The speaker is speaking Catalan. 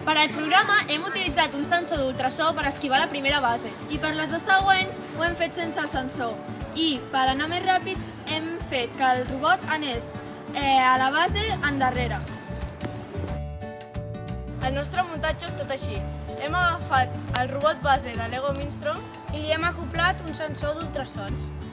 Per al programa hem utilitzat un sensor d'ultrasò per esquivar la primera base. I per les dues següents ho hem fet sense el sensor. I per anar més ràpids hem fet que el robot anés a la base endarrere. El nostre muntatge ha estat així. Hem agafat el robot base de Lego Mindstorms I li hem acoplat un sensor d'ultrasons.